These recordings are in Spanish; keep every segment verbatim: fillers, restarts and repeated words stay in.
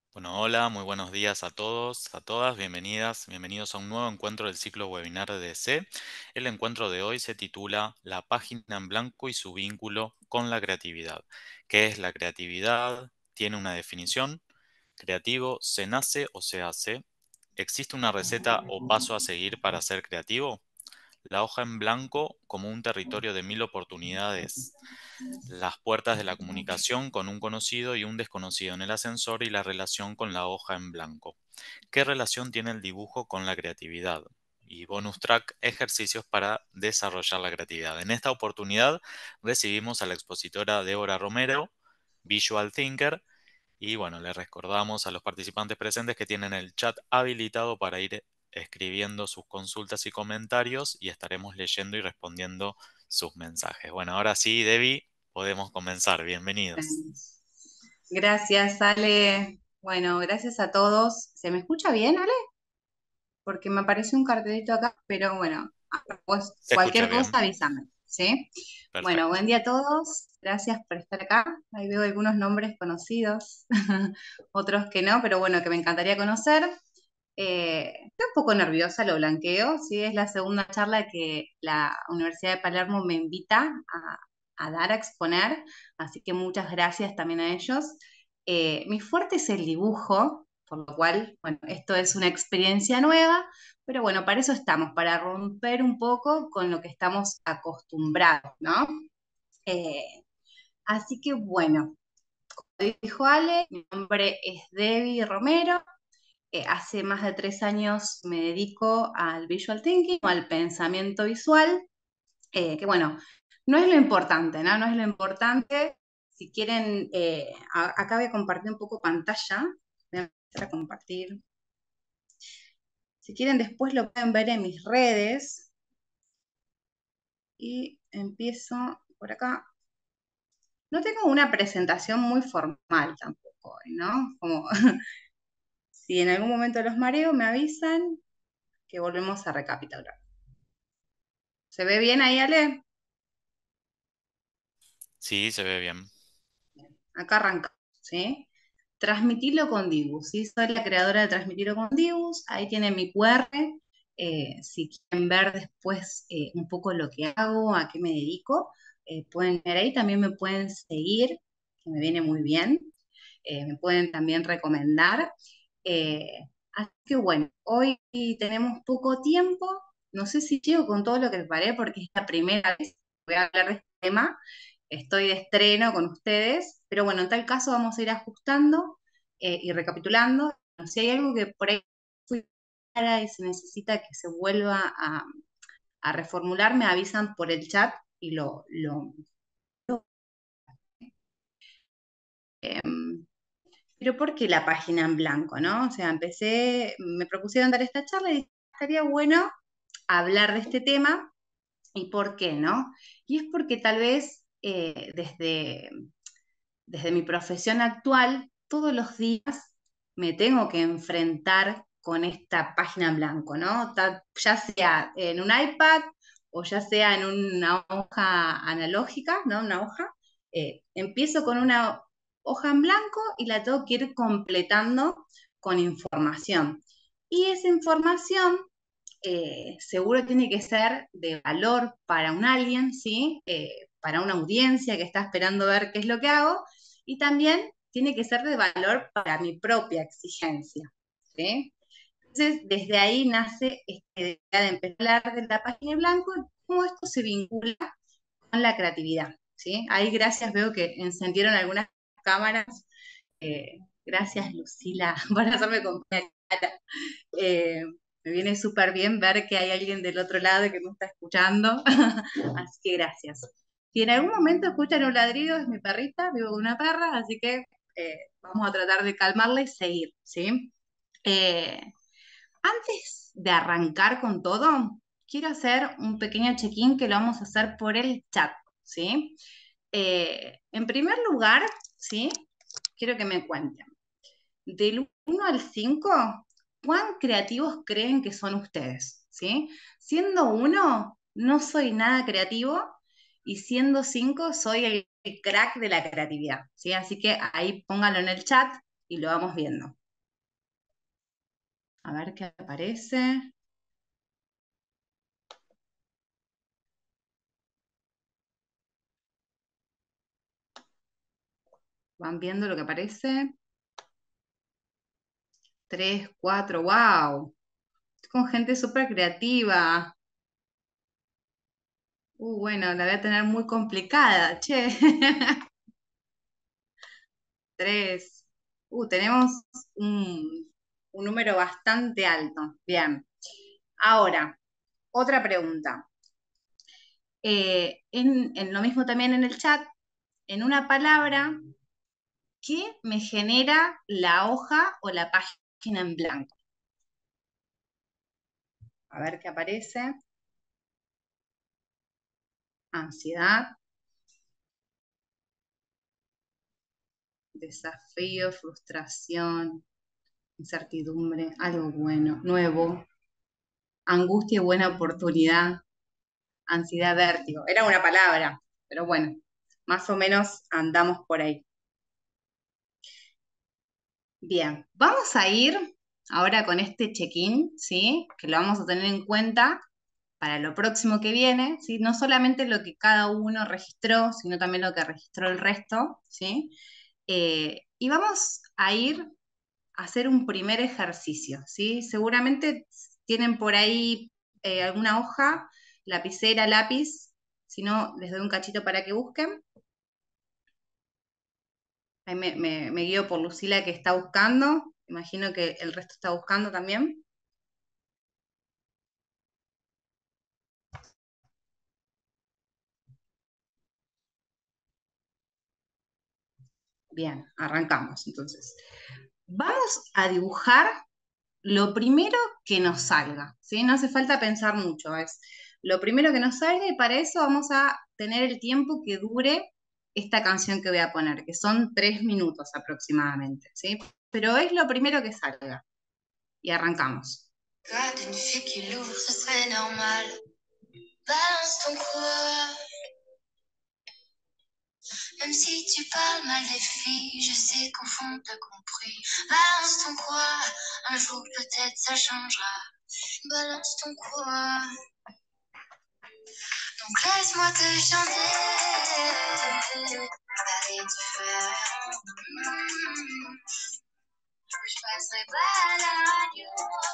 Bueno, hola, muy buenos días a todos, a todas, bienvenidas, bienvenidos a un nuevo encuentro del ciclo webinar de D C. El encuentro de hoy se titula La página en blanco y su vínculo con la creatividad. ¿Qué es la creatividad? ¿Tiene una definición? ¿Creativo se nace o se hace? ¿Existe una receta o paso a seguir para ser creativo? La hoja en blanco como un territorio de mil oportunidades. Las puertas de la comunicación con un conocido y un desconocido en el ascensor y la relación con la hoja en blanco. ¿Qué relación tiene el dibujo con la creatividad? Y bonus track, ejercicios para desarrollar la creatividad. En esta oportunidad recibimos a la expositora Débora Romero, Visual Thinker, y bueno, les recordamos a los participantes presentes que tienen el chat habilitado para ir escribiendo sus consultas y comentarios y estaremos leyendo y respondiendo sus mensajes. Bueno, ahora sí, Debbie, podemos comenzar. Bienvenidos. Gracias, Ale. Bueno, gracias a todos. ¿Se me escucha bien, Ale? Porque me aparece un cartelito acá, pero bueno, pues Se escucha cualquier bien. cosa avísame, ¿sí? Bueno, Perfecto. buen día a todos. Gracias por estar acá. Ahí veo algunos nombres conocidos, otros que no, pero bueno, que me encantaría conocer. Eh, estoy un poco nerviosa, lo blanqueo, sí, es la segunda charla que la Universidad de Palermo me invita a, a dar, a exponer, así que muchas gracias también a ellos. Eh, mi fuerte es el dibujo, por lo cual, bueno, esto es una experiencia nueva, pero bueno, para eso estamos, para romper un poco con lo que estamos acostumbrados, ¿no? Eh, Así que bueno, como dijo Ale, mi nombre es Debbie Romero. Eh, hace más de tres años me dedico al visual thinking, o al pensamiento visual, eh, que bueno, no es lo importante, ¿no? No es lo importante. Si quieren, eh, a- acá voy a compartir un poco pantalla. Voy a empezar a compartir. Si quieren, después lo pueden ver en mis redes. Y empiezo por acá. No tengo una presentación muy formal tampoco hoy, ¿no? Como si en algún momento los mareo, me avisan que volvemos a recapitular. ¿Se ve bien ahí, Ale? Sí, se ve bien. Acá arrancamos, ¿sí? Transmitirlo con Dibus, ¿sí? Soy la creadora de Transmitirlo con Dibus, ahí tienen mi Q R, eh, si quieren ver después eh, un poco lo que hago, a qué me dedico, eh, pueden ver ahí, también me pueden seguir, que me viene muy bien, eh, me pueden también recomendar. Eh, Así que bueno, hoy tenemos poco tiempo, no sé si llego con todo lo que preparé porque es la primera vez que voy a hablar de este tema, estoy de estreno con ustedes, pero bueno, en tal caso vamos a ir ajustando eh, y recapitulando. Si hay algo que por ahí fui clara y se necesita que se vuelva a, a reformular, me avisan por el chat y lo... lo, lo em, pero ¿por qué la página en blanco, no? O sea, empecé, me propusieron dar esta charla y dije, estaría bueno hablar de este tema y por qué, ¿no? Y es porque tal vez eh, desde desde mi profesión actual, todos los días me tengo que enfrentar con esta página en blanco, ¿no? Ya sea en un iPad o ya sea en una hoja analógica, ¿no? Una hoja. Eh, empiezo con una hoja en blanco y la tengo que ir completando con información. Y esa información eh, seguro tiene que ser de valor para un alguien, ¿sí? Eh, para una audiencia que está esperando ver qué es lo que hago, y también tiene que ser de valor para mi propia exigencia, ¿sí? Entonces, desde ahí nace esta idea de empezar a hablar de la página en blanco y cómo esto se vincula con la creatividad, ¿sí? Ahí, gracias, veo que encendieron algunas cámaras. Eh, Gracias, Lucila, por hacerme compañía. Eh, Me viene súper bien ver que hay alguien del otro lado que me está escuchando, así que gracias. Si en algún momento escuchan un ladrido, es mi perrita, vivo con una perra, así que eh, vamos a tratar de calmarla y seguir, ¿sí? Eh, Antes de arrancar con todo, quiero hacer un pequeño check-in que lo vamos a hacer por el chat, ¿sí? Eh, en primer lugar, ¿sí? Quiero que me cuenten. Del uno al cinco, ¿cuán creativos creen que son ustedes? ¿Sí? Siendo uno, no soy nada creativo, y siendo cinco, soy el, el crack de la creatividad, ¿sí? Así que ahí pónganlo en el chat. y lo vamos viendo. A ver qué aparece. ¿Van viendo lo que aparece? Tres, cuatro, wow. Con gente súper creativa. Uh, bueno, la voy a tener muy complicada, che. Tres. Uh, tenemos un, un número bastante alto. Bien. Ahora, otra pregunta. Eh, en, en lo mismo también en el chat, en una palabra, ¿qué me genera la hoja o la página en blanco? A ver qué aparece. Ansiedad, desafío, frustración, incertidumbre, algo bueno, nuevo, angustia y buena oportunidad, ansiedad, vértigo. Era una palabra, pero bueno, más o menos andamos por ahí. Bien, vamos a ir ahora con este check-in, ¿sí? Que lo vamos a tener en cuenta para lo próximo que viene, ¿sí? No solamente lo que cada uno registró, sino también lo que registró el resto, ¿sí? Eh, y vamos a ir a hacer un primer ejercicio, ¿sí? Seguramente tienen por ahí eh, alguna hoja, lapicera, lápiz, si no, les doy un cachito para que busquen. Ahí me, me, me guío por Lucila que está buscando, imagino que el resto está buscando también. Bien, arrancamos entonces. Vamos a dibujar lo primero que nos salga, ¿sí? No hace falta pensar mucho, es lo primero que nos salga y para eso vamos a tener el tiempo que dure esta canción que voy a poner, que son tres minutos aproximadamente, ¿sí? Pero es lo primero que salga. Y arrancamos. Même si tu parles mal des filles, je sais qu'au fond t'as compris. Balance ton quoi, un jour peut-être ça changera. Balance ton quoi. Donc laisse-moi te chanter, aller te faire. Mmh. Je passerai pas à la radio,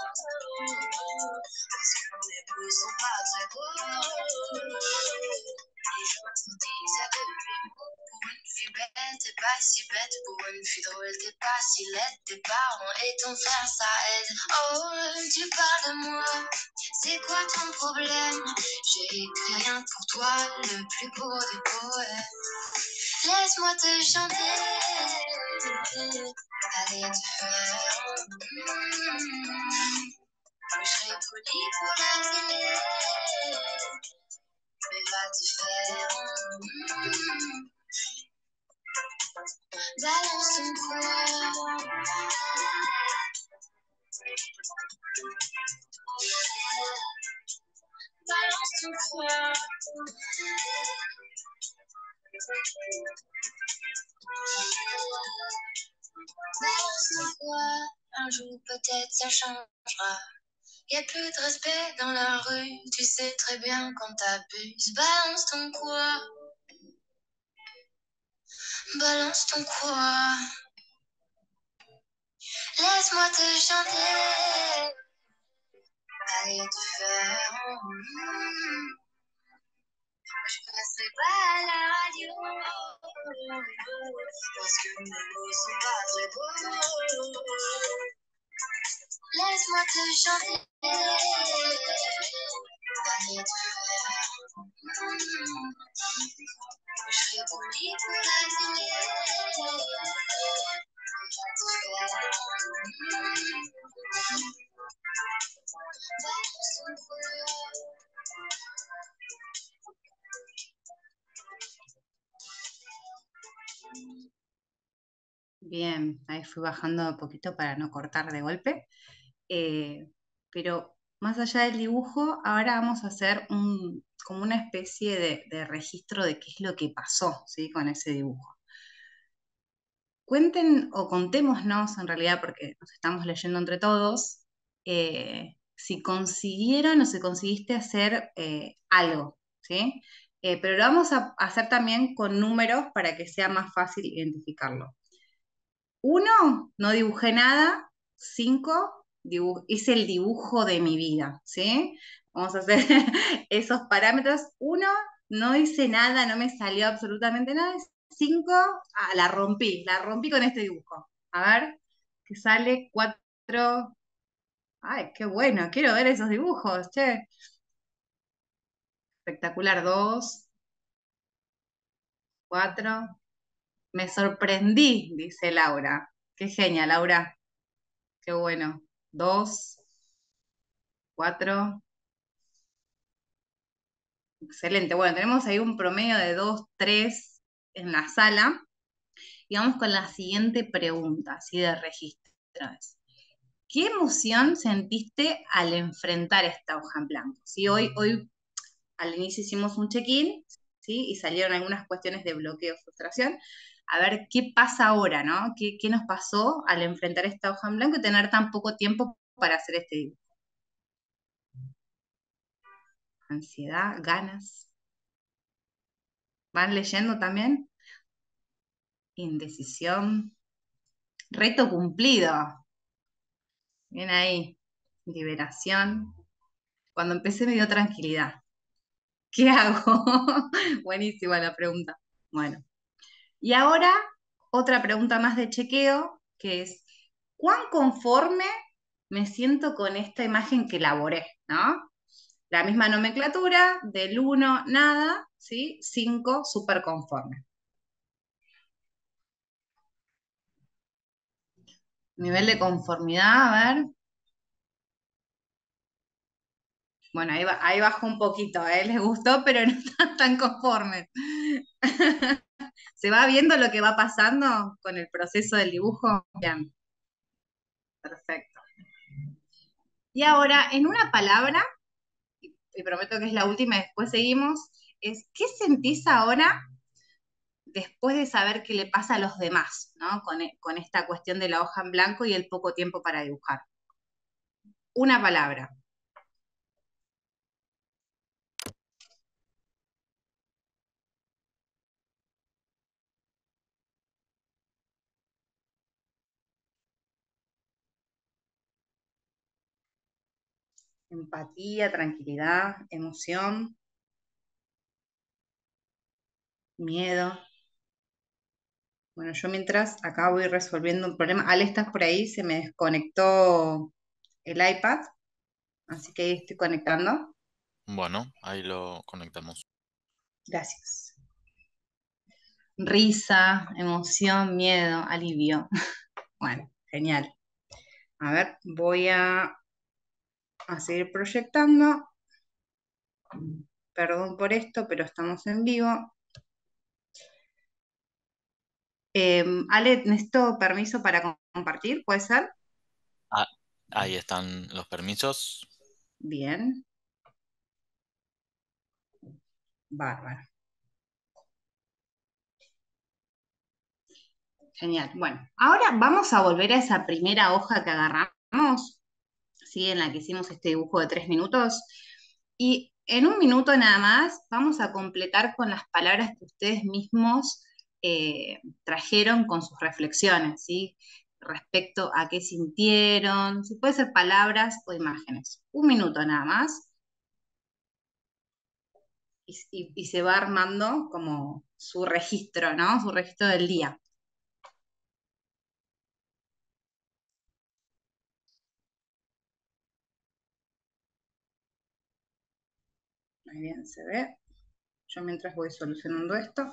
parce que mes mots sont pas très beaux. Les gens te disent ça depuis beau. Pour une fille belle, t'es pas si bête. Pour une fille drôle, t'es pas si laide. Tes parents et ton frère, ça aide. Oh, tu parles de moi, c'est quoi ton problème? J'ai écrit rien pour toi, le plus beau des poèmes. Laisse-moi te chanter, aller te faire. Mmh. Je serai polie pour la télé, mais va te faire. Mmh. Balance ton corps. Balance ton corps. Balance ton corps. Un jour peut-être ça changera. Y'a plus de respect dans la rue, tu sais très bien quand t'abuses. Balance ton quoi? Balance ton quoi? Laisse-moi te chanter, aller te faire. Mmh. Je passerai pas à la radio, parce que mes mots sont pas très beaux. Laisse-moi te chanter, aller te faire. Mmh. Je serai polie pour la télé. Bien, ahí fui bajando un poquito para no cortar de golpe. Eh, pero más allá del dibujo, ahora vamos a hacer un, como una especie de, de registro de qué es lo que pasó, ¿sí? Con ese dibujo. cuenten o contémonos en realidad, porque nos estamos leyendo entre todos, eh, si consiguieron o si conseguiste hacer eh, algo, ¿sí? Eh, pero lo vamos a hacer también con números para que sea más fácil identificarlo. Uno, no dibujé nada. Cinco, dibu- hice el dibujo de mi vida, ¿sí? Vamos a hacer esos parámetros. Uno, no hice nada, no me salió absolutamente nada. Cinco, ah, la rompí, la rompí con este dibujo. A ver, que sale cuatro. Ay, qué bueno, quiero ver esos dibujos, che. Espectacular, dos, cuatro. Me sorprendí, dice Laura. Qué genia, Laura. Qué bueno. Dos, cuatro. Excelente. Bueno, tenemos ahí un promedio de dos, tres en la sala. Y vamos con la siguiente pregunta, así de registro. ¿Qué emoción sentiste al enfrentar esta hoja en blanco? ¿Sí? Hoy, hoy al inicio hicimos un check-in, ¿sí? Y salieron algunas cuestiones de bloqueo, frustración. A ver qué pasa ahora, ¿no? ¿Qué, qué nos pasó al enfrentar esta hoja en blanco y tener tan poco tiempo para hacer este dibujo? Ansiedad, ganas. ¿Van leyendo también? Indecisión. Reto cumplido. Bien ahí. Liberación. Cuando empecé me dio tranquilidad. ¿Qué hago? Buenísima la pregunta. Bueno, y ahora otra pregunta más de chequeo, que es, ¿cuán conforme me siento con esta imagen que elaboré? ¿No? La misma nomenclatura, del uno nada, ¿sí? cinco súper conforme. Nivel de conformidad, a ver. Bueno, ahí, ba- ahí bajó un poquito, ¿eh? Les gustó, pero no están tan conformes. ¿Se va viendo lo que va pasando con el proceso del dibujo? Bien, perfecto. Y ahora, en una palabra, y prometo que es la última y después seguimos, es ¿qué sentís ahora después de saber qué le pasa a los demás, ¿no? Con, e- con esta cuestión de la hoja en blanco y el poco tiempo para dibujar? Una palabra. Empatía, tranquilidad, emoción, miedo. Bueno, yo mientras acá voy resolviendo un problema. Ale, ¿estás por ahí? Se me desconectó el iPad, así que ahí estoy conectando. Bueno, ahí lo conectamos. Gracias. Risa, emoción, miedo, alivio. Bueno, genial. A ver, voy a, a seguir proyectando. Perdón por esto, pero estamos en vivo. Eh, Ale, necesito permiso para com- compartir, ¿puede ser? Ah, ahí están los permisos. Bien, bárbaro. Genial. Bueno, ahora vamos a volver a esa primera hoja que agarramos, ¿sí? En la que hicimos este dibujo de tres minutos. Y en un minuto nada más vamos a completar con las palabras que ustedes mismos eh, trajeron con sus reflexiones, ¿sí? Respecto a qué sintieron, si puede ser palabras o imágenes. Un minuto nada más y, y- y se va armando como su registro, ¿no? Su registro del día. Muy bien, se ve. Yo mientras voy solucionando esto.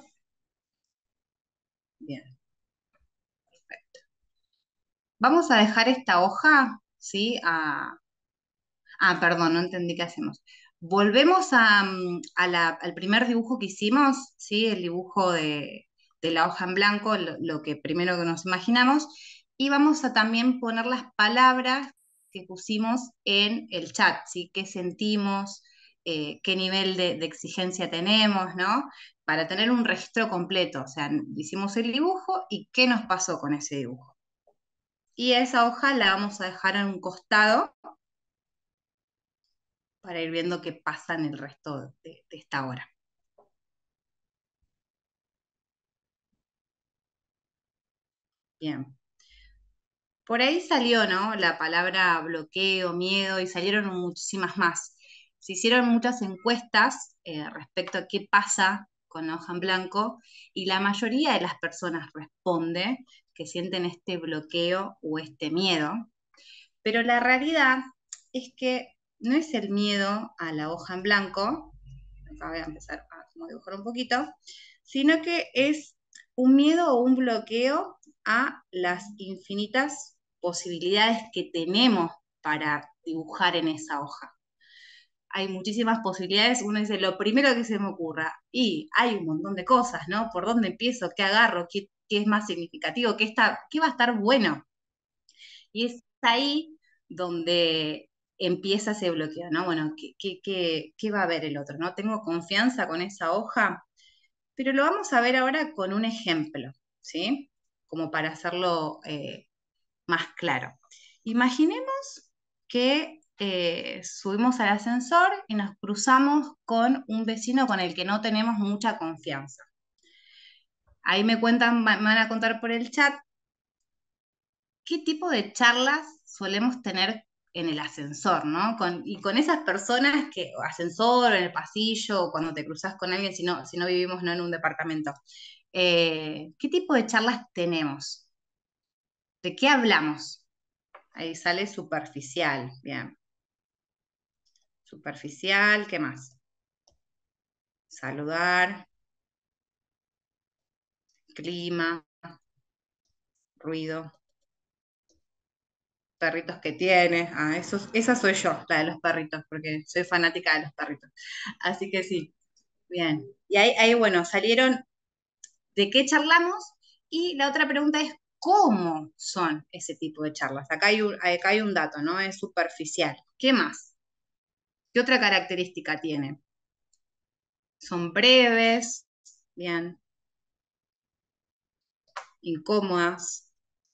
Bien, perfecto. Vamos a dejar esta hoja, ¿sí? A, ah, perdón, no entendí qué hacemos. Volvemos a, mm, a la- al primer dibujo que hicimos, ¿sí? El dibujo de, de la hoja en blanco, lo, lo que primero que nos imaginamos, y vamos a también poner las palabras que pusimos en el chat, ¿sí? ¿Qué sentimos? eh, qué nivel de, de exigencia tenemos, ¿no? Para tener un registro completo, o sea, hicimos el dibujo y qué nos pasó con ese dibujo. Y esa hoja la vamos a dejar en un costado para ir viendo qué pasa en el resto de, de esta hora. Bien. Por ahí salió, ¿no? La palabra bloqueo, miedo, y salieron muchísimas más. Se hicieron muchas encuestas eh, respecto a qué pasa con la hoja en blanco, y la mayoría de las personas responde que sienten este bloqueo o este miedo. Pero la realidad es que no es el miedo a la hoja en blanco, acá voy a empezar a como dibujar un poquito, sino que es un miedo o un bloqueo a las infinitas posibilidades que tenemos para dibujar en esa hoja. Hay muchísimas posibilidades, uno dice lo primero que se me ocurra, y hay un montón de cosas, ¿no? ¿Por dónde empiezo? ¿Qué agarro? ¿Qué, qué es más significativo? ¿Qué, está, qué va a estar bueno? Y es ahí donde empieza ese bloqueo, ¿no? Bueno, ¿qué, qué, qué, qué va a ver el otro? ¿No? ¿Tengo confianza con esa hoja? Pero lo vamos a ver ahora con un ejemplo, ¿sí? Como para hacerlo eh, más claro. Imaginemos que eh, subimos al ascensor y nos cruzamos con un vecino con el que no tenemos mucha confianza. Ahí me cuentan, me van a contar por el chat qué tipo de charlas solemos tener en el ascensor, ¿no? Con, y con esas personas que, o ascensor, en el pasillo, o cuando te cruzas con alguien, si no, si no vivimos no en un departamento. Eh, ¿qué tipo de charlas tenemos? ¿De qué hablamos? Ahí sale superficial, bien. Superficial, ¿qué más? Saludar, clima, ruido, perritos que tienes. Ah, eso, esa soy yo, la de los perritos, porque soy fanática de los perritos. Así que sí, bien. Y ahí, ahí, bueno, salieron de qué charlamos, y la otra pregunta es cómo son ese tipo de charlas. Acá hay un, acá hay un dato, ¿no? Es superficial. ¿Qué más? ¿Qué otra característica tiene? Son breves, bien, incómodas,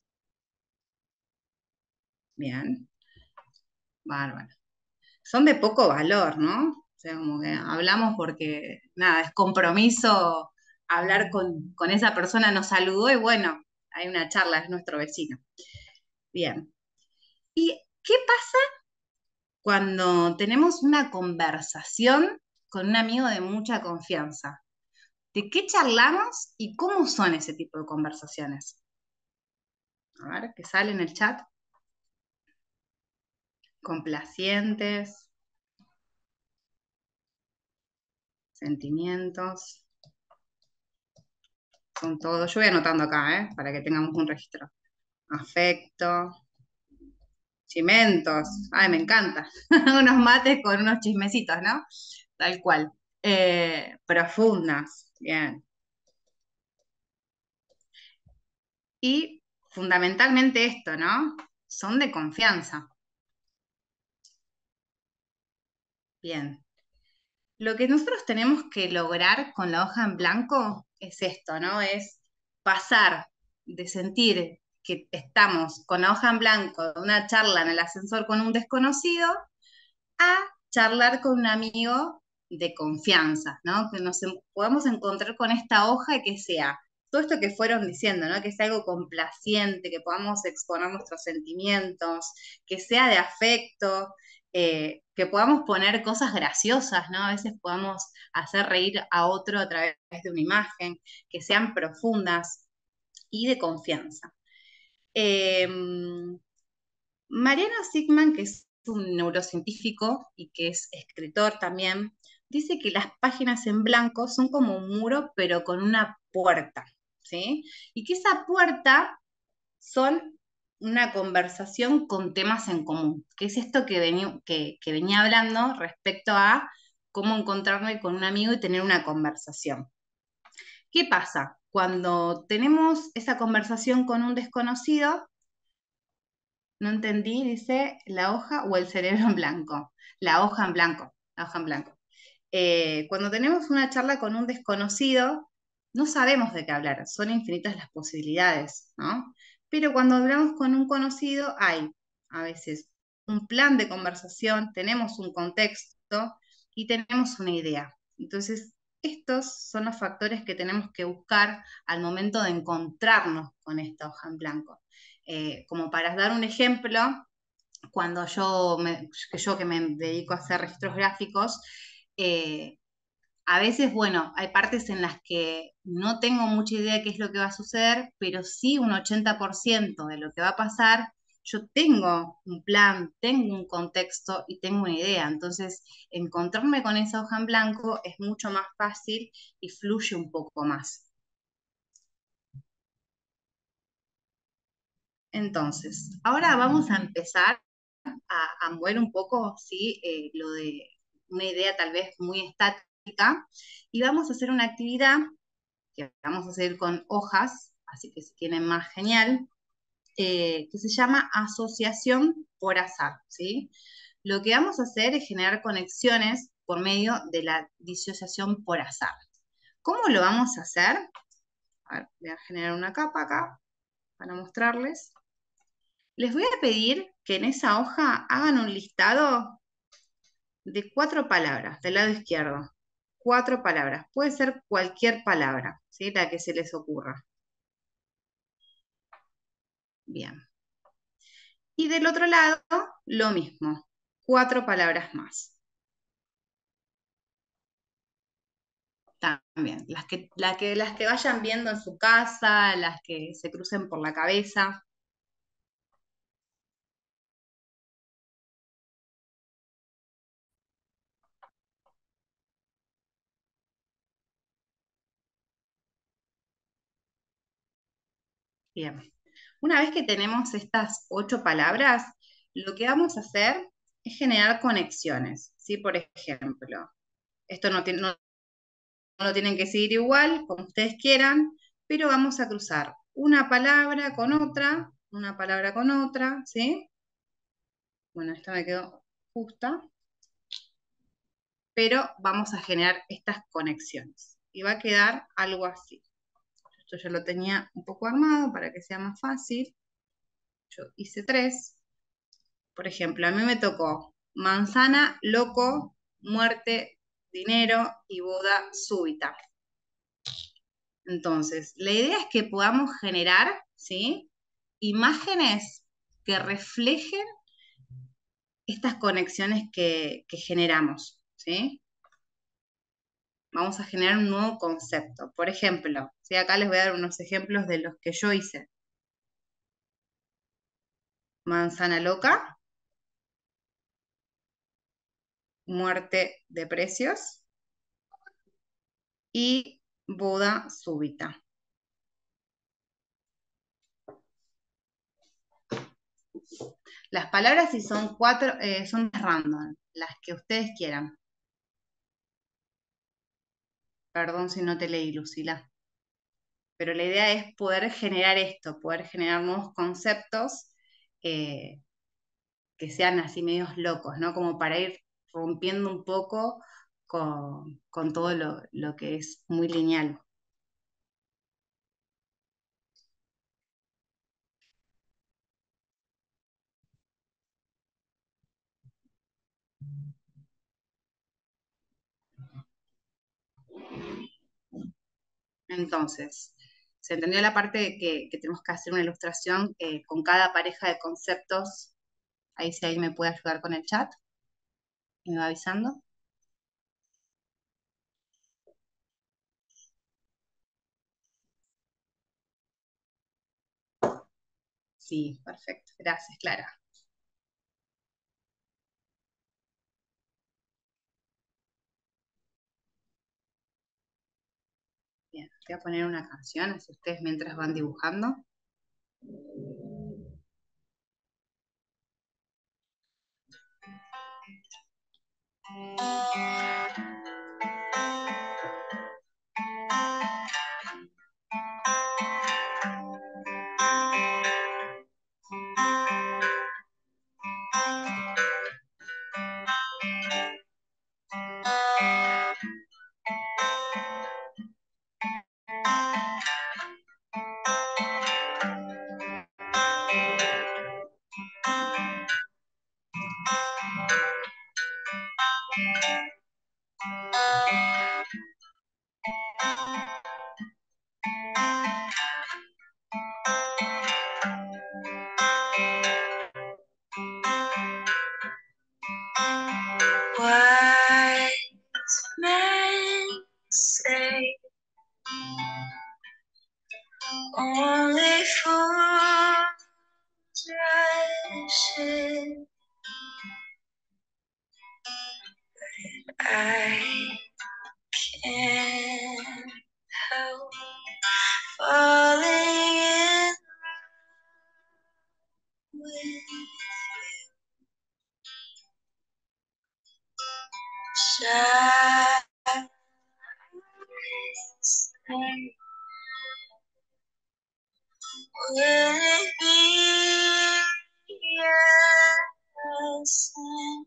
bien, bárbaro. Son de poco valor, ¿no? O sea, como que hablamos porque, nada, es compromiso hablar con, con esa persona, nos saludó y bueno, hay una charla, es nuestro vecino. Bien. ¿Y qué pasa cuando tenemos una conversación con un amigo de mucha confianza? ¿De qué charlamos y cómo son ese tipo de conversaciones? A ver, ¿qué sale en el chat? Complacientes, sentimientos, son todos. Yo voy anotando acá, ¿eh? Para que tengamos un registro. Afecto, chimentos, ay, me encanta. Unos mates con unos chismecitos, ¿no? Tal cual. Eh, profundas, bien. Y fundamentalmente esto, ¿no? Son de confianza. Bien. Lo que nosotros tenemos que lograr con la hoja en blanco es esto, ¿no? Es pasar de sentir que estamos con la hoja en blanco, una charla en el ascensor con un desconocido, a charlar con un amigo de confianza, ¿no? Que nos en- podamos encontrar con esta hoja y que sea todo esto que fueron diciendo, ¿no? Que sea algo complaciente, que podamos exponer nuestros sentimientos, que sea de afecto, eh, que podamos poner cosas graciosas, ¿no? A veces podamos hacer reír a otro a través de una imagen, que sean profundas y de confianza. Eh, Mariano Sigman, que es un neurocientífico y que es escritor también, dice que las páginas en blanco son como un muro, pero con una puerta, ¿sí? Y que esa puerta son una conversación con temas en común, que es esto que, vení- que, que venía hablando respecto a cómo encontrarme con un amigo y tener una conversación. ¿Qué pasa? Cuando tenemos esa conversación con un desconocido, no entendí, dice la hoja o el cerebro en blanco. La hoja en blanco, la hoja en blanco. Eh, cuando tenemos una charla con un desconocido, no sabemos de qué hablar, son infinitas las posibilidades, ¿no? Pero cuando hablamos con un conocido, hay a veces un plan de conversación, tenemos un contexto y tenemos una idea. Entonces, estos son los factores que tenemos que buscar al momento de encontrarnos con esta hoja en blanco. Eh, como para dar un ejemplo, cuando yo, me, que yo que me dedico a hacer registros gráficos, eh, a veces, bueno, hay partes en las que no tengo mucha idea de qué es lo que va a suceder, pero sí un ochenta por ciento de lo que va a pasar, yo tengo un plan, tengo un contexto y tengo una idea. Entonces, encontrarme con esa hoja en blanco es mucho más fácil y fluye un poco más. Entonces, ahora vamos a empezar a, a mover un poco, ¿sí? Eh, lo de una idea tal vez muy estática y vamos a hacer una actividad que vamos a hacer con hojas, así que si tienen más genial, eh, que se llama asociación por azar, ¿sí? Lo que vamos a hacer es generar conexiones por medio de la disociación por azar. ¿Cómo lo vamos a hacer? A ver, voy a generar una capa acá para mostrarles. Les voy a pedir que en esa hoja hagan un listado de cuatro palabras del lado izquierdo. Cuatro palabras. Puede ser cualquier palabra, ¿sí? La que se les ocurra. Bien. Y del otro lado, lo mismo. Cuatro palabras más. También. Las que, la que, las que vayan viendo en su casa, las que se crucen por la cabeza. Bien. Una vez que tenemos estas ocho palabras, lo que vamos a hacer es generar conexiones. ¿Sí? Por ejemplo, esto no, tiene, no, no lo tienen que seguir igual, como ustedes quieran, pero vamos a cruzar una palabra con otra, una palabra con otra, ¿sí? Bueno, esta me quedó justa, pero vamos a generar estas conexiones. Y va a quedar algo así. Esto yo lo tenía un poco armado para que sea más fácil. Yo hice tres. Por ejemplo, a mí me tocó manzana, loco, muerte, dinero y boda súbita. Entonces, la idea es que podamos generar, ¿sí? Imágenes que reflejen estas conexiones que, que generamos, ¿sí? Vamos a generar un nuevo concepto. Por ejemplo, ¿sí? Acá les voy a dar unos ejemplos de los que yo hice. Manzana loca, muerte de precios y boda súbita. Las palabras si son cuatro, eh, son random, las que ustedes quieran. Perdón si no te leí, Lucila. Pero la idea es poder generar esto, poder generar nuevos conceptos eh, que sean así medios locos, ¿no? Como para ir rompiendo un poco con, con todo lo, lo que es muy lineal. Entonces, se entendió la parte de que, que tenemos que hacer una ilustración eh, con cada pareja de conceptos. Ahí si ahí me puede ayudar con el chat y me va avisando. Sí, perfecto. Gracias, Clara. Bien, voy a poner una canción, así ustedes mientras van dibujando. I can't help falling in love with Shall will it be a sin?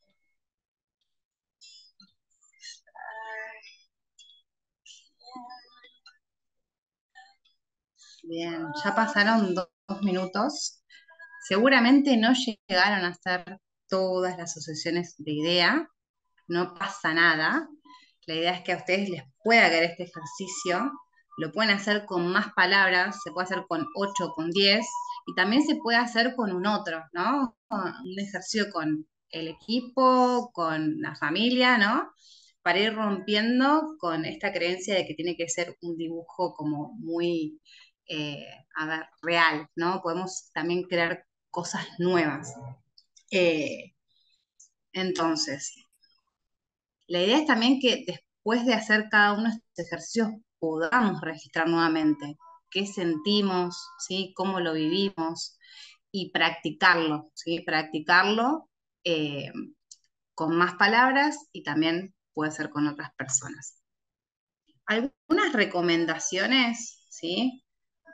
Bien, ya pasaron do- dos minutos. Seguramente no llegaron a hacer todas las asociaciones de idea, no pasa nada. La idea es que a ustedes les pueda quedar este ejercicio. Lo pueden hacer con más palabras, se puede hacer con ocho, con diez, y también se puede hacer con un otro, ¿no? Un ejercicio con el equipo, con la familia, ¿no? Para ir rompiendo con esta creencia de que tiene que ser un dibujo como muy, eh, a ver, real, ¿no? Podemos también crear cosas nuevas. Eh, entonces, la idea es también que después de hacer cada uno de estos ejercicios podamos registrar nuevamente qué sentimos, ¿sí? Cómo lo vivimos y practicarlo, ¿sí? Practicarlo eh, con más palabras y también puede ser con otras personas. Algunas recomendaciones, ¿sí?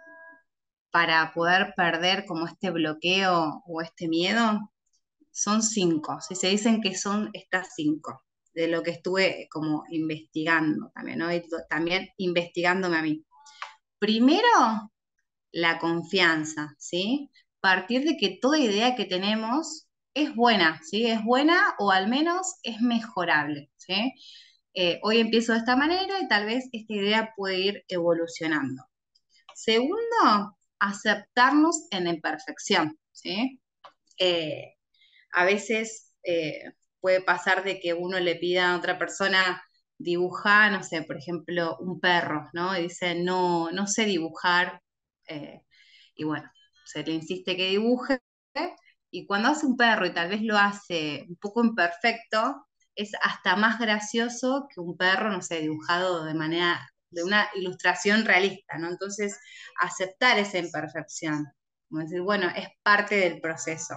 Para poder perder como este bloqueo o este miedo son cinco, ¿sí? Se dicen que son estas cinco, de lo que estuve como investigando también, ¿no? Y también investigándome a mí. Primero, la confianza, ¿sí? Partir de que toda idea que tenemos es buena, ¿sí? Es buena o al menos es mejorable, ¿sí? Eh, hoy empiezo de esta manera y tal vez esta idea puede ir evolucionando. Segundo, aceptarnos en la imperfección, ¿sí? Eh, a veces eh, puede pasar de que uno le pida a otra persona dibujar, no sé, por ejemplo, un perro, ¿no? Y dice, no, no sé dibujar, eh, y bueno, se le insiste que dibuje, y cuando hace un perro y tal vez lo hace un poco imperfecto, es hasta más gracioso que un perro, no sé, dibujado de manera, de una ilustración realista, ¿no? Entonces, aceptar esa imperfección, como decir, bueno, es parte del proceso.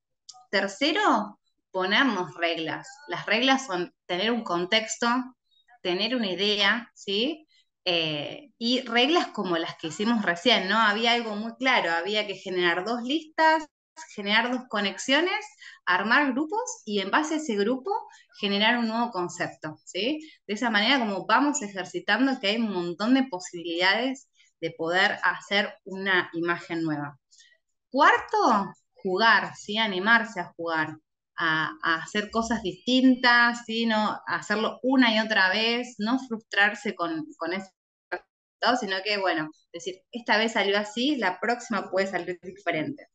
Tercero, ponernos reglas. Las reglas son tener un contexto, tener una idea, ¿sí? Eh, y reglas como las que hicimos recién, ¿no? Había algo muy claro, había que generar dos listas, generar dos conexiones, armar grupos y en base a ese grupo generar un nuevo concepto, ¿sí? De esa manera como vamos ejercitando que hay un montón de posibilidades de poder hacer una imagen nueva. Cuarto, jugar, ¿sí? Animarse a jugar, a, a hacer cosas distintas, ¿sí? No, a hacerlo una y otra vez, no frustrarse con, con ese resultado, sino que, bueno, decir, esta vez salió así, la próxima puede salir diferente.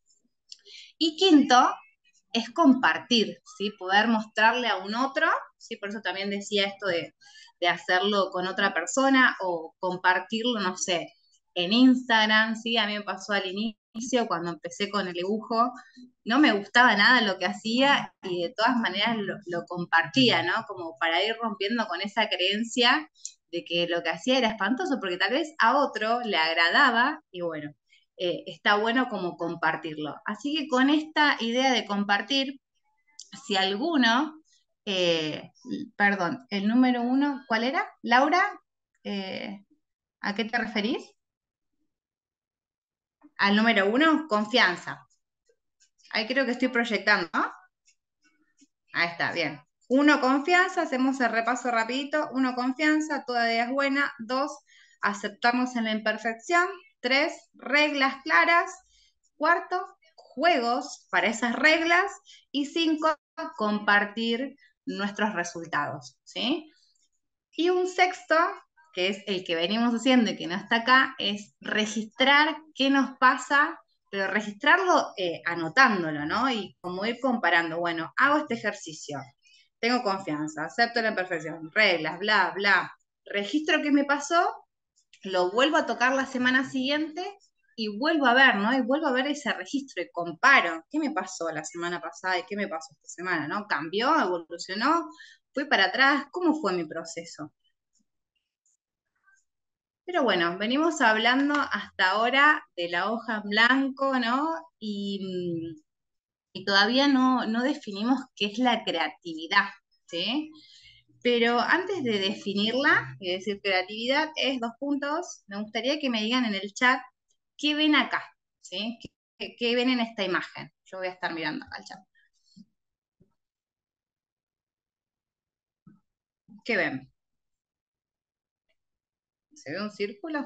Y quinto, es compartir, ¿sí? Poder mostrarle a un otro, ¿sí? Por eso también decía esto de, de hacerlo con otra persona o compartirlo, no sé, en Instagram, ¿sí? A mí me pasó al inicio, cuando empecé con el dibujo, no me gustaba nada lo que hacía y de todas maneras lo, lo compartía, ¿no? Como para ir rompiendo con esa creencia de que lo que hacía era espantoso, porque tal vez a otro le agradaba y bueno, eh, está bueno como compartirlo. Así que con esta idea de compartir, si alguno, eh, perdón, el número uno, ¿cuál era? Laura, eh, ¿a qué te referís? Al número uno, confianza. Ahí creo que estoy proyectando, ¿no? Ahí está, bien. Uno, confianza, hacemos el repaso rapidito. Uno, confianza, toda idea es buena. Dos, aceptarnos en la imperfección. Tres, reglas claras. Cuarto, juegos para esas reglas. Y cinco, compartir nuestros resultados, ¿sí? Y un sexto, que es el que venimos haciendo y que no está acá, es registrar qué nos pasa, pero registrarlo eh, anotándolo, ¿no? Y como ir comparando, bueno, hago este ejercicio, tengo confianza, acepto la imperfección, reglas, bla, bla, registro qué me pasó, lo vuelvo a tocar la semana siguiente y vuelvo a ver, ¿no? Y vuelvo a ver ese registro y comparo, ¿qué me pasó la semana pasada y qué me pasó esta semana, ¿no? ¿Cambió, evolucionó, fui para atrás? ¿Cómo fue mi proceso? Pero bueno, venimos hablando hasta ahora de la hoja en blanco, ¿no? Y, mm, y todavía no, no definimos qué es la creatividad, ¿sí? Pero antes de definirla y decir creatividad es dos puntos, me gustaría que me digan en el chat qué ven acá, ¿sí? ¿Qué, qué ven en esta imagen? Yo voy a estar mirando acá el chat. ¿Qué ven? ¿Se ve un círculo?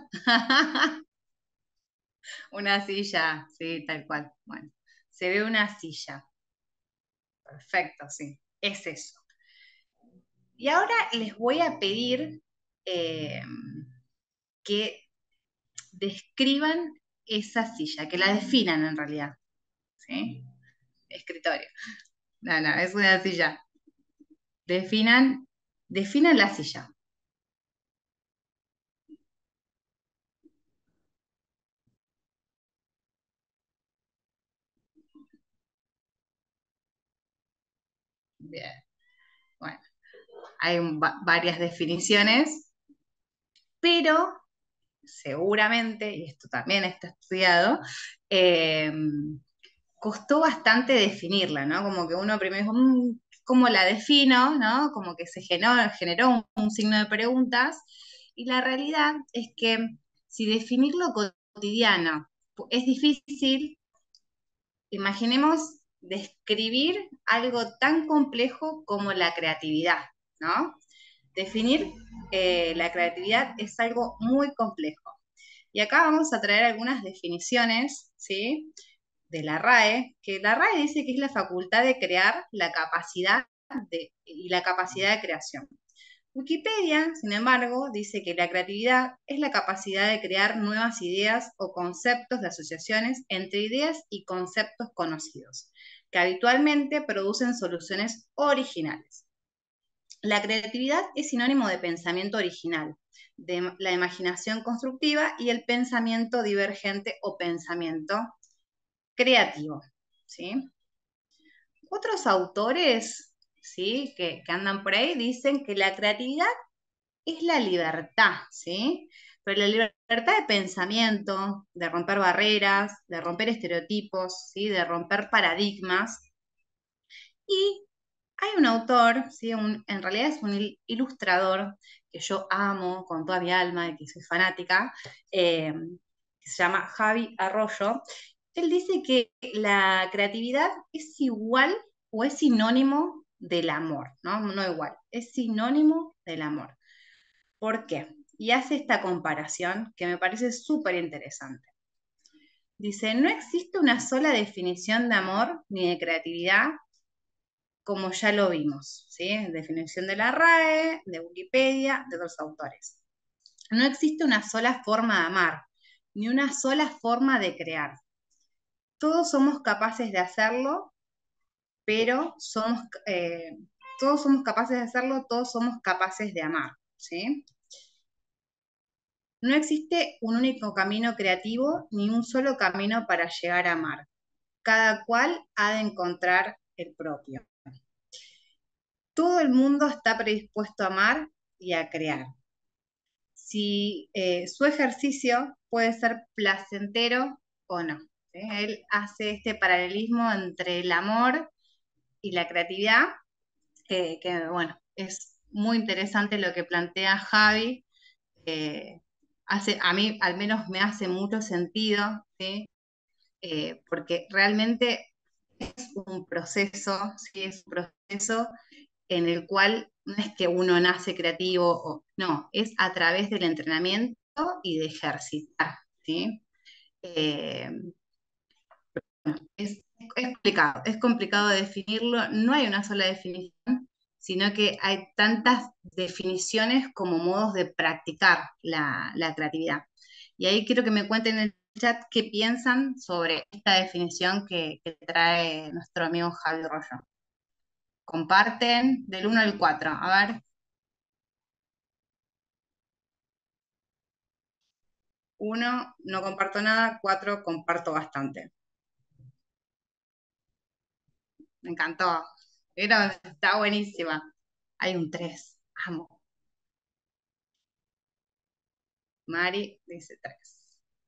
Una silla, sí, tal cual. Bueno, se ve una silla. Perfecto, sí, es eso. Y ahora les voy a pedir eh, que describan esa silla, que la definan en realidad, ¿sí? Escritorio. No, no, es una silla. Definan, definan la silla. Bien, bueno, hay un- va- varias definiciones, pero seguramente, y esto también está estudiado, eh, costó bastante definirla, ¿no? Como que uno primero dijo, "Mm, ¿cómo la defino?", ¿no? Como que se generó, generó un, un signo de preguntas, y la realidad es que si definirlo cotidiano es difícil, imaginemos describir algo tan complejo como la creatividad, ¿no? Definir eh, la creatividad es algo muy complejo. Y acá vamos a traer algunas definiciones, ¿sí? De la RAE, que la RAE dice que es la facultad de crear la capacidad de, y la capacidad de creación. Wikipedia, sin embargo, dice que la creatividad es la capacidad de crear nuevas ideas o conceptos de asociaciones entre ideas y conceptos conocidos, que habitualmente producen soluciones originales. La creatividad es sinónimo de pensamiento original, de la imaginación constructiva y el pensamiento divergente o pensamiento creativo, ¿sí? Otros autores, ¿sí? que, que andan por ahí dicen que la creatividad es la libertad, ¿sí? Pero la libertad de pensamiento, de romper barreras, de romper estereotipos, ¿sí? De romper paradigmas. Y hay un autor, ¿sí? Un- en realidad es un ilustrador que yo amo con toda mi alma y que soy fanática, eh, que se llama Javi Arroyo. Él dice que la creatividad es igual o es sinónimo del amor, ¿no? No igual, es sinónimo del amor. ¿Por qué? Y hace esta comparación que me parece súper interesante. Dice, no existe una sola definición de amor ni de creatividad como ya lo vimos, ¿sí? Definición de la RAE, de Wikipedia, de otros autores. No existe una sola forma de amar, ni una sola forma de crear. Todos somos capaces de hacerlo, pero somos, eh, todos somos capaces de hacerlo, todos somos capaces de amar, ¿sí? No existe un único camino creativo ni un solo camino para llegar a amar. Cada cual ha de encontrar el propio. Todo el mundo está predispuesto a amar y a crear. Si eh, su ejercicio puede ser placentero o no, ¿sí? Él hace este paralelismo entre el amor y la creatividad, que, que, bueno, es muy interesante lo que plantea Javi. eh, hace, a mí al menos me hace mucho sentido, ¿sí? Eh, porque realmente es un proceso, ¿sí? Es un proceso en el cual no es que uno nace creativo, o, no, es a través del entrenamiento y de ejercitar, ¿sí? Eh, es, es complicado, es complicado definirlo, no hay una sola definición, sino que hay tantas definiciones como modos de practicar la, la creatividad. Y ahí quiero que me cuenten en el chat qué piensan sobre esta definición que, que trae nuestro amigo Javi Rollo. Comparten del uno al cuatro. A ver, uno, no comparto nada, cuatro, comparto bastante. Me encantó. ¿Vieron? Está buenísima. Hay un tres. Amo. Mari dice tres.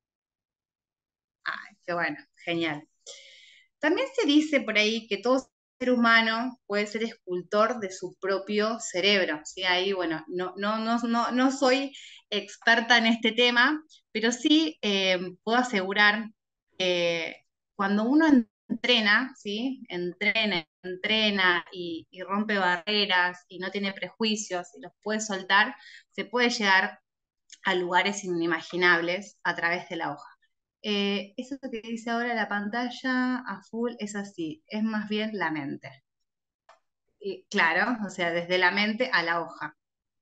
Ay, qué bueno, genial. También se dice por ahí que todo ser humano puede ser escultor de su propio cerebro, ¿sí? Ahí, bueno, no, no, no, no, no soy experta en este tema, pero sí eh, puedo asegurar que cuando uno entrena, ¿sí? Entrena, entrena y, y rompe barreras y no tiene prejuicios y los puede soltar, se puede llegar a lugares inimaginables a través de la hoja. Eh, eso que dice ahora la pantalla a full es así, es más bien la mente. Y, claro, o sea, desde la mente a la hoja.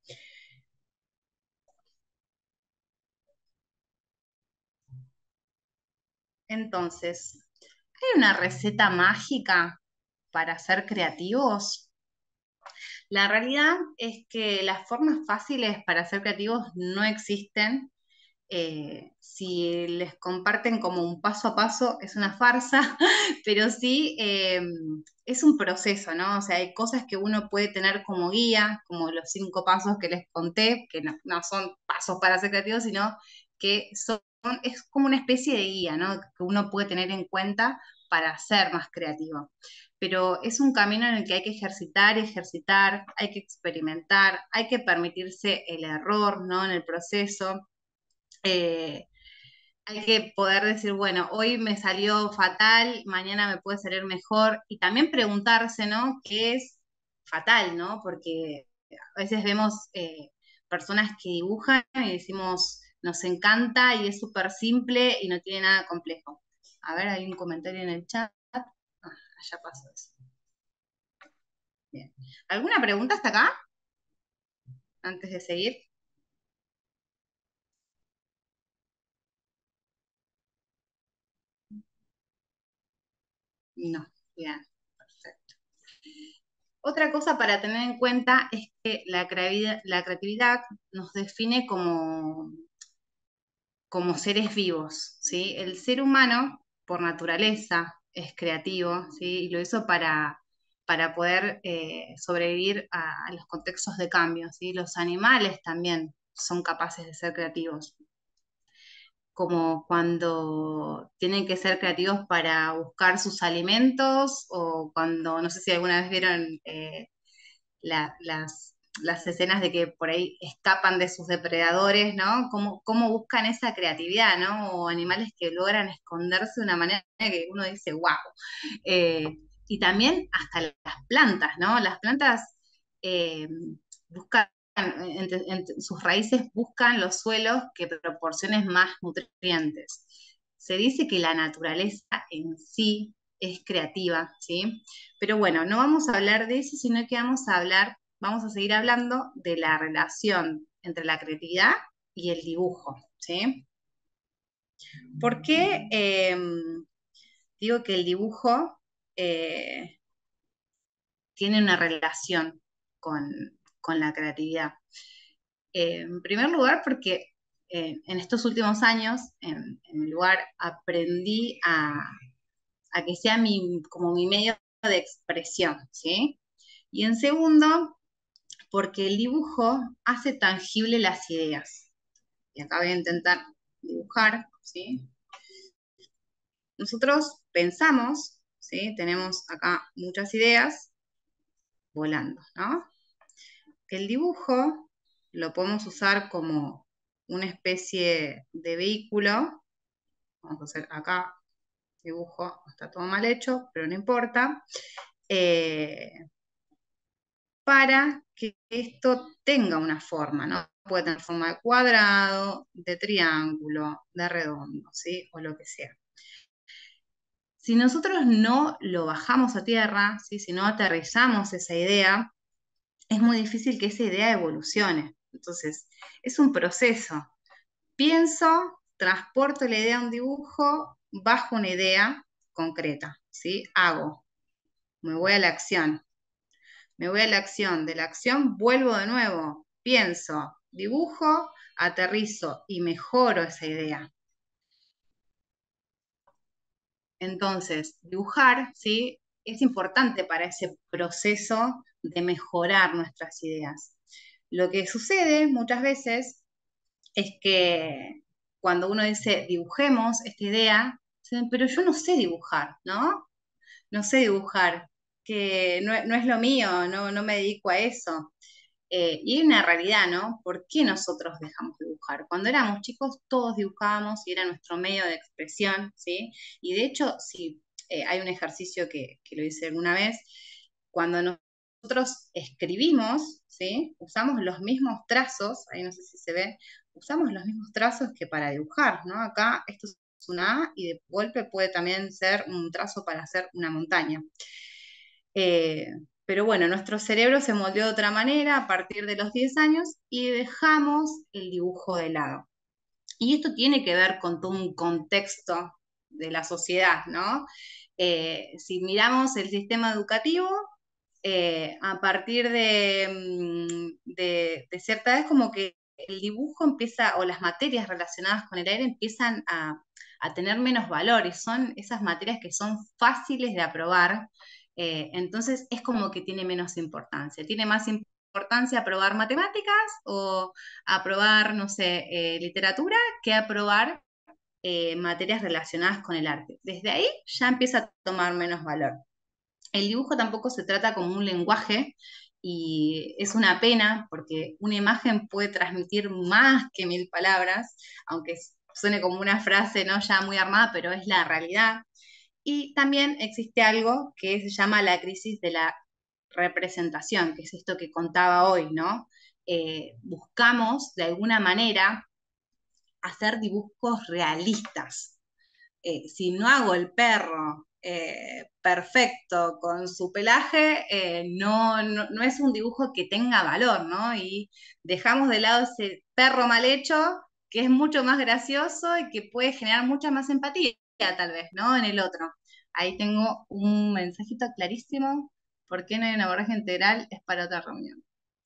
Entonces, ¿hay una receta mágica para ser creativos? La realidad es que las formas fáciles para ser creativos no existen. Eh, si les comparten como un paso a paso, es una farsa, pero sí eh, es un proceso, ¿no? O sea, hay cosas que uno puede tener como guía, como los cinco pasos que les conté, que no, no son pasos para ser creativos, sino que son, es como una especie de guía, ¿no? Que uno puede tener en cuenta para ser más creativo. Pero es un camino en el que hay que ejercitar, ejercitar, hay que experimentar, hay que permitirse el error, ¿no? En el proceso. Eh, Hay que poder decir, bueno, hoy me salió fatal, mañana me puede salir mejor, y también preguntarse, ¿no? ¿Qué es fatal, ¿no? Porque a veces vemos eh, personas que dibujan y decimos, nos encanta y es súper simple y no tiene nada complejo. A ver, hay un comentario en el chat. Ah, ya pasó eso. Bien. ¿Alguna pregunta hasta acá? Antes de seguir. No. Bien. Perfecto. Otra cosa para tener en cuenta es que la creatividad, la creatividad nos define como, como seres vivos, ¿sí? El ser humano, por naturaleza, es creativo, ¿sí? Y lo hizo para, para poder eh, sobrevivir a, a los contextos de cambio, ¿sí? Los animales también son capaces de ser creativos, como cuando tienen que ser creativos para buscar sus alimentos o cuando, no sé si alguna vez vieron... eh, la- las, las escenas de que por ahí escapan de sus depredadores, ¿no? Cómo, cómo buscan esa creatividad, ¿no? O animales que logran esconderse de una manera que uno dice, wow. Y también hasta las plantas, ¿no? Las plantas eh, buscan, entre, entre sus raíces buscan los suelos que proporcionen más nutrientes. Se dice que la naturaleza en sí es creativa, ¿sí? Pero bueno, no vamos a hablar de eso, sino que vamos a hablar, vamos a seguir hablando de la relación entre la creatividad y el dibujo, ¿sí? ¿Por qué eh, digo que el dibujo eh, tiene una relación con, con la creatividad? Eh, en primer lugar, porque eh, en estos últimos años, en, en el lugar, aprendí a, a que sea mi, como mi medio de expresión, ¿sí? Y en segundo, porque el dibujo hace tangible las ideas. Y acá voy a intentar dibujar, ¿sí? Nosotros pensamos, ¿sí? Tenemos acá muchas ideas volando, ¿no? El dibujo lo podemos usar como una especie de vehículo. Vamos a hacer acá dibujo, está todo mal hecho, pero no importa. Eh, para que esto tenga una forma, ¿no? Puede tener forma de cuadrado, de triángulo, de redondo, ¿sí? O lo que sea. Si nosotros no lo bajamos a tierra, ¿sí? Si no aterrizamos esa idea, es muy difícil que esa idea evolucione. Entonces, es un proceso. Pienso, transporto la idea a un dibujo, bajo una idea concreta, ¿sí? Hago, me voy a la acción. Me voy a la acción, de la acción vuelvo de nuevo, pienso, dibujo, aterrizo y mejoro esa idea. Entonces, dibujar, ¿sí? Es importante para ese proceso de mejorar nuestras ideas. Lo que sucede muchas veces es que cuando uno dice dibujemos esta idea, dicen, pero yo no sé dibujar, ¿no? No sé dibujar, que no, no es lo mío, no, no me dedico a eso. Eh, y hay una realidad, ¿no? ¿Por qué nosotros dejamos de dibujar? Cuando éramos chicos todos dibujábamos y era nuestro medio de expresión, ¿sí? Y de hecho, sí, eh, hay un ejercicio que, que lo hice alguna vez, cuando nosotros escribimos, ¿sí? Usamos los mismos trazos, ahí no sé si se ve, usamos los mismos trazos que para dibujar, ¿no? Acá esto es una A y de golpe puede también ser un trazo para hacer una montaña. Eh, pero bueno, nuestro cerebro se moldeó de otra manera a partir de los diez años y dejamos el dibujo de lado. Y esto tiene que ver con todo un contexto de la sociedad, ¿no? Eh, si miramos el sistema educativo, eh, a partir de, mm, de, de cierta edad, como que el dibujo empieza, o las materias relacionadas con el aire empiezan a, a tener menos valor, y son esas materias que son fáciles de aprobar, eh, entonces es como que tiene menos importancia. Tiene más importancia aprobar matemáticas o aprobar, no sé, eh, literatura, que aprobar eh, materias relacionadas con el arte. Desde ahí ya empieza a tomar menos valor. El dibujo tampoco se trata como un lenguaje y es una pena porque una imagen puede transmitir más que mil palabras, aunque suene como una frase, ¿no? Ya muy armada, pero es la realidad. Y también existe algo que se llama la crisis de la representación, que es esto que contaba hoy, ¿no? Eh, buscamos de alguna manera hacer dibujos realistas. Eh, si no hago el perro eh, perfecto con su pelaje, eh, no, no, no, es un dibujo que tenga valor, ¿no? Y dejamos de lado ese perro mal hecho, que es mucho más gracioso y que puede generar mucha más empatía, tal vez, ¿no? En el otro. Ahí tengo un mensajito clarísimo. ¿Por qué no hay una abordaje integral? Es para otra reunión.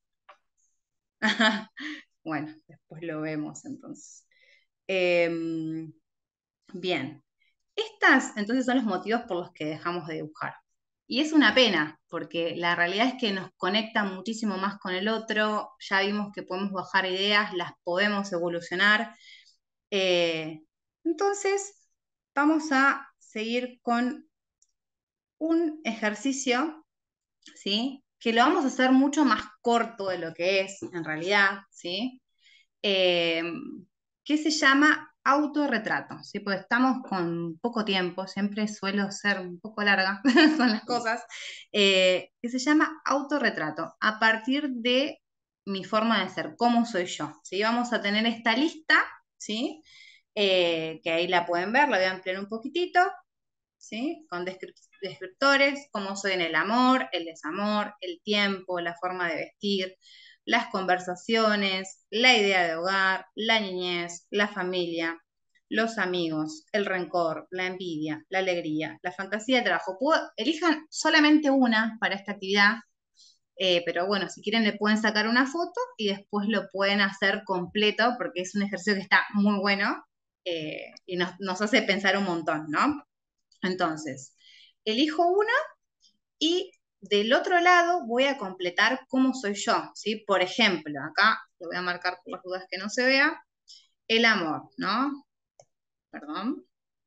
Bueno, después lo vemos entonces. Eh, bien. Estas entonces son los motivos por los que dejamos de dibujar. Y es una pena, porque la realidad es que nos conecta muchísimo más con el otro, ya vimos que podemos bajar ideas, las podemos evolucionar. Eh, entonces, vamos a seguir con un ejercicio, ¿sí? Que lo vamos a hacer mucho más corto de lo que es en realidad, ¿sí? eh, que se llama autorretrato, ¿sí? Porque estamos con poco tiempo, siempre suelo ser un poco larga con las cosas, eh, que se llama autorretrato, a partir de mi forma de ser, cómo soy yo, ¿sí? Vamos a tener esta lista, ¿sí? Eh, que ahí la pueden ver, la voy a ampliar un poquitito, ¿sí? Con descrip descriptores, cómo soy en el amor, el desamor, el tiempo, la forma de vestir, las conversaciones, la idea de hogar, la niñez, la familia, los amigos, el rencor, la envidia, la alegría, la fantasía de trabajo. Puedo, elijan solamente una para esta actividad, eh, pero bueno, si quieren le pueden sacar una foto y después lo pueden hacer completo porque es un ejercicio que está muy bueno, eh, y nos, nos hace pensar un montón, ¿no? Entonces, elijo una y del otro lado voy a completar cómo soy yo, ¿sí? Por ejemplo, acá lo voy a marcar por las dudas que no se vea, el amor, ¿no? Perdón.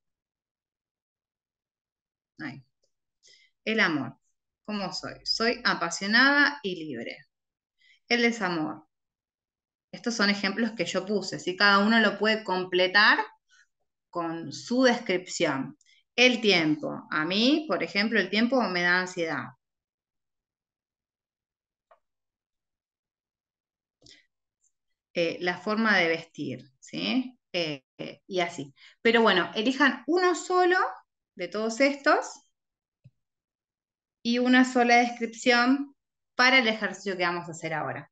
Ahí. El amor. ¿Cómo soy? Soy apasionada y libre. El desamor. Estos son ejemplos que yo puse, ¿sí? Cada uno lo puede completar con su descripción. El tiempo. A mí, por ejemplo, el tiempo me da ansiedad. Eh, la forma de vestir, ¿sí? Eh, eh, y así. Pero bueno, elijan uno solo de todos estos y una sola descripción para el ejercicio que vamos a hacer ahora.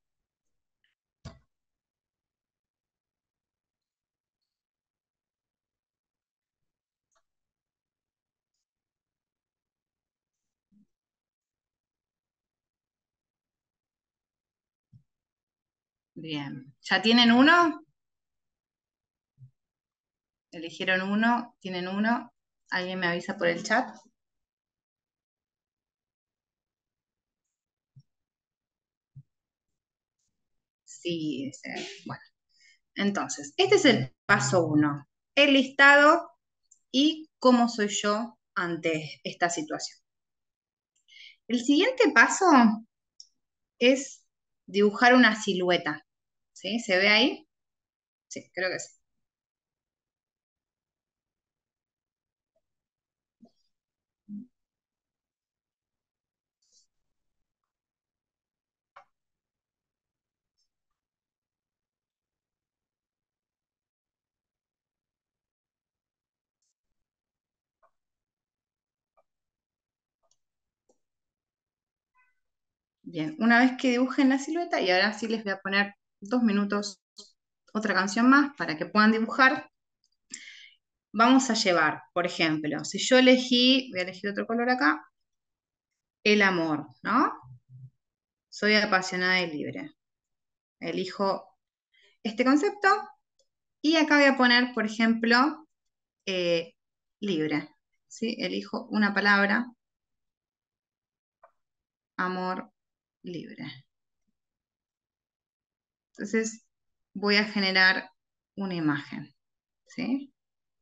Bien. ¿Ya tienen uno? ¿Eligieron uno? ¿Tienen uno? ¿Alguien me avisa por el chat? Sí, dice. Bueno, entonces, este es el paso uno. El listado y cómo soy yo ante esta situación. El siguiente paso es dibujar una silueta. ¿Sí? ¿Se ve ahí? Sí, creo que sí. Bien, una vez que dibujen la silueta, y ahora sí les voy a poner dos minutos otra canción más para que puedan dibujar, vamos a llevar, por ejemplo, si yo elegí, voy a elegir otro color acá, el amor, ¿no? Soy apasionada y libre. Elijo este concepto y acá voy a poner, por ejemplo, eh, libre, ¿sí? Elijo una palabra, amor libre. Entonces voy a generar una imagen, ¿sí?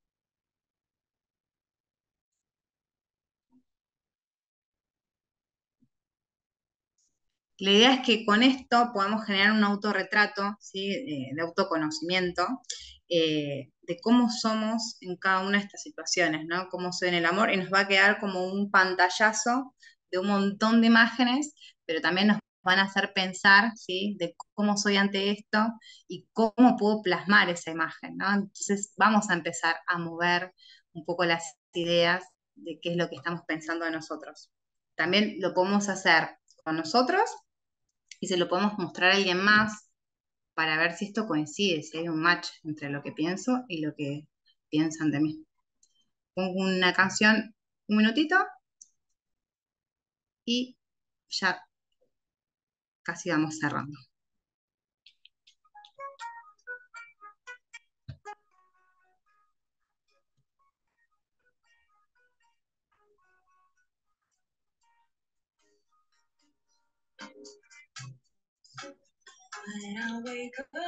La idea es que con esto podamos generar un autorretrato, ¿sí? de, de autoconocimiento, eh, de cómo somos en cada una de estas situaciones, ¿no? Cómo soy en el amor, y nos va a quedar como un pantallazo de un montón de imágenes, pero también nos van a hacer pensar, ¿sí? De cómo soy ante esto y cómo puedo plasmar esa imagen, ¿no? Entonces vamos a empezar a mover un poco las ideas de qué es lo que estamos pensando de nosotros. También lo podemos hacer con nosotros y se lo podemos mostrar a alguien más para ver si esto coincide, si hay un match entre lo que pienso y lo que piensan de mí. Pongo una canción un minutito y ya casi vamos cerrando. When I wake up,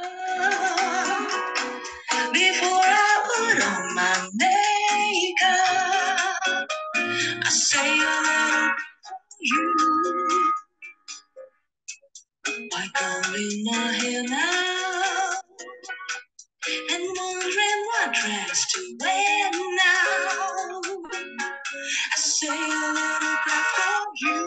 before I put on my makeup, I say a little you, like combing my hair now, and wondering what dress to wear now. I say a little prayer for you.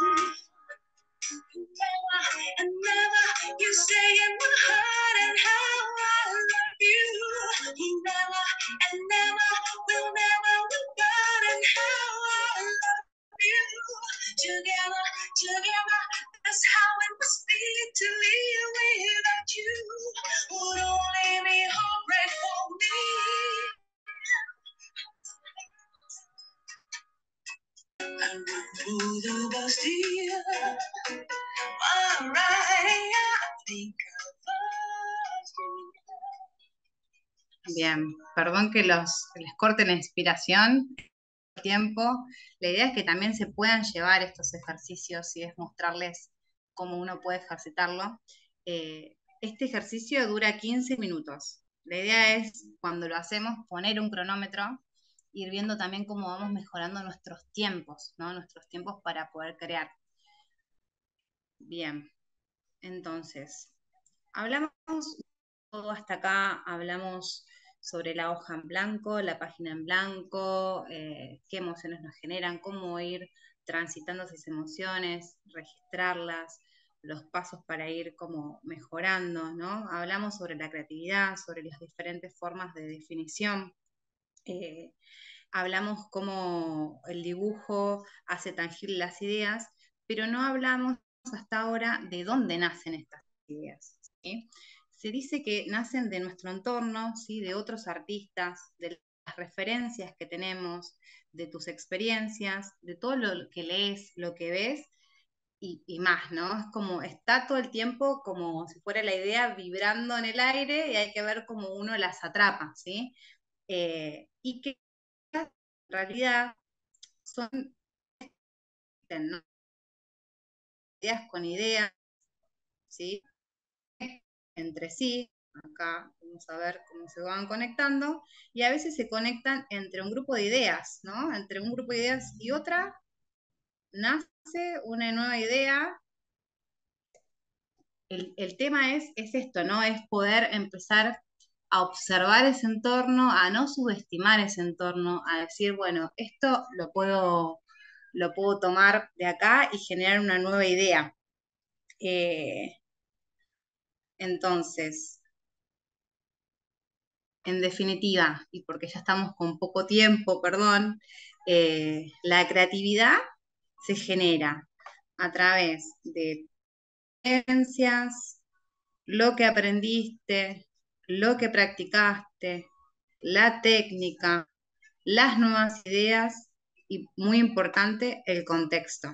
Never and never, you stay in my heart and how I love you. Never and never, will never forget and how I love you. Together, together, that's how it must be to live without you. Would only be heartbreak for me. I run through the Bastille. Bien, perdón que los que les corte la inspiración, el tiempo. La idea es que también se puedan llevar estos ejercicios y es mostrarles cómo uno puede ejercitarlo. Eh, este ejercicio dura quince minutos. La idea es, cuando lo hacemos, poner un cronómetro, ir viendo también cómo vamos mejorando nuestros tiempos, ¿no? Nuestros tiempos para poder crear. Bien, entonces, hablamos todo hasta acá, hablamos sobre la hoja en blanco, la página en blanco, eh, qué emociones nos generan, cómo ir transitando esas emociones, registrarlas, los pasos para ir como mejorando, ¿no? Hablamos sobre la creatividad, sobre las diferentes formas de definición. Eh, hablamos cómo el dibujo hace tangible las ideas, pero no hablamos hasta ahora de dónde nacen estas ideas, ¿sí? Se dice que nacen de nuestro entorno, ¿sí? De otros artistas, de las referencias que tenemos, de tus experiencias, de todo lo que lees, lo que ves, y, y más, ¿no? Es como, está todo el tiempo como si fuera la idea vibrando en el aire y hay que ver cómo uno las atrapa, ¿sí? Eh, y que en realidad son, ¿no? Ideas con ideas, ¿sí? Entre sí, acá vamos a ver cómo se van conectando, y a veces se conectan entre un grupo de ideas, ¿no? Entre un grupo de ideas y otra, nace una nueva idea. El, el tema es, es esto, ¿no? Es poder empezar a observar ese entorno, a no subestimar ese entorno, a decir, bueno, esto lo puedo, lo puedo tomar de acá y generar una nueva idea. Eh, entonces, en definitiva, y porque ya estamos con poco tiempo, perdón, eh, la creatividad se genera a través de experiencias, lo que aprendiste, lo que practicaste, la técnica, las nuevas ideas y, muy importante, el contexto.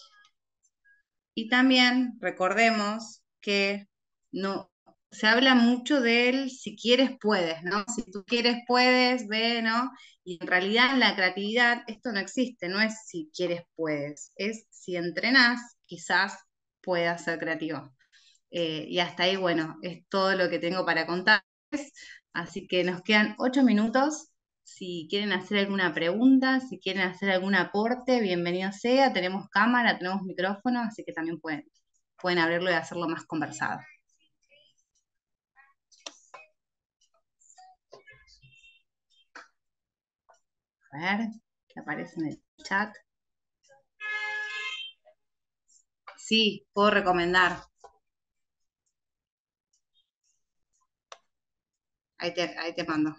Y también recordemos que no se habla mucho del si quieres puedes, ¿no? Si tú quieres puedes, ve, ¿no? Y en realidad en la creatividad esto no existe, no es si quieres puedes, es si entrenás, quizás puedas ser creativo. Eh, y hasta ahí, bueno, es todo lo que tengo para contarles. Así que nos quedan ocho minutos. Si quieren hacer alguna pregunta, si quieren hacer algún aporte, bienvenido sea. Tenemos cámara, tenemos micrófono, así que también pueden, pueden abrirlo y hacerlo más conversado. A ver, ¿qué aparece en el chat? Sí, puedo recomendar. Ahí te, ahí te mando.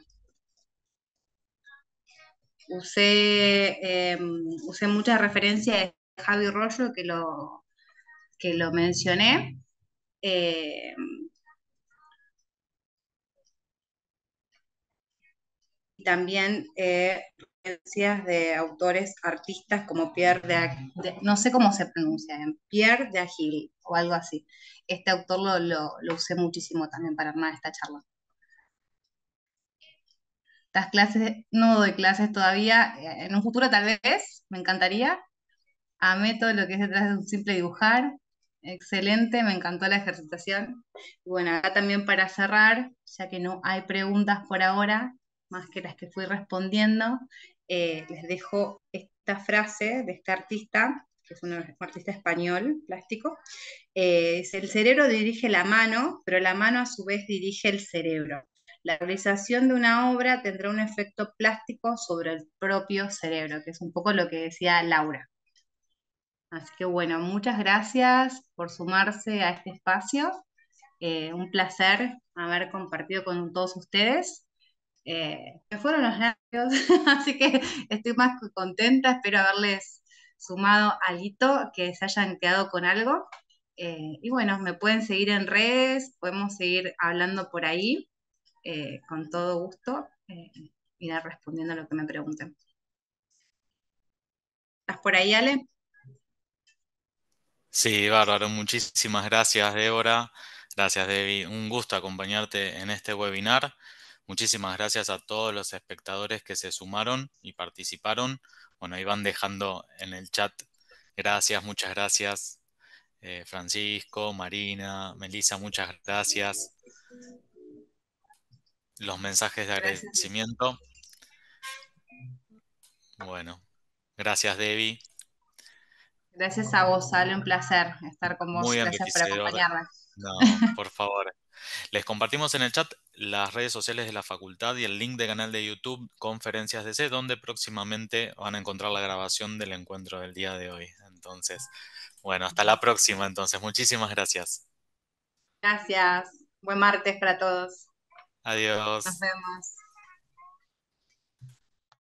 Usé, eh, usé muchas referencias de Javi Rollo que lo, que lo mencioné. Eh, y también eh, referencias de autores, artistas como Pierre de, de, no sé cómo se pronuncia, Pierre de Agil o algo así. Este autor lo, lo, lo usé muchísimo también para armar esta charla. Estas clases, no doy clases todavía, eh, en un futuro tal vez, me encantaría. Amé todo lo que es detrás de un simple dibujar. Excelente, me encantó la ejercitación. Y bueno, acá también para cerrar, ya que no hay preguntas por ahora, más que las que fui respondiendo, eh, les dejo esta frase de este artista, que es un artista español, plástico. Eh, es, el cerebro dirige la mano, pero la mano a su vez dirige el cerebro. La realización de una obra tendrá un efecto plástico sobre el propio cerebro, que es un poco lo que decía Laura. Así que bueno, muchas gracias por sumarse a este espacio. Eh, un placer haber compartido con todos ustedes. Eh, me fueron los nervios, así que estoy más que contenta. Espero haberles sumado algo, que se hayan quedado con algo. Eh, y bueno, me pueden seguir en redes, podemos seguir hablando por ahí, eh, con todo gusto, eh, iré respondiendo a lo que me pregunten. ¿Estás por ahí, Ale? Sí, bárbaro. Muchísimas gracias, Débora. Gracias, Debbie. Un gusto acompañarte en este webinar. Muchísimas gracias a todos los espectadores que se sumaron y participaron. Bueno, ahí van dejando en el chat. Gracias, muchas gracias. Eh, Francisco, Marina, Melissa, muchas gracias. Los mensajes de Gracias. agradecimiento. Bueno, gracias, Debbie. Gracias a vos, Ale, un placer estar con vos. Muy Gracias por enriquecedor. acompañarme. No, por favor. Les compartimos en el chat las redes sociales de la facultad y el link de canal de YouTube Conferencias D C, donde próximamente van a encontrar la grabación del encuentro del día de hoy. Entonces, bueno, hasta la próxima. Entonces, muchísimas gracias. Gracias. Buen martes para todos. Nos Adiós. vemos.